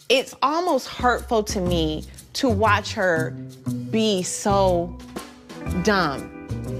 it's almost hurtful to me to watch her be so dumb.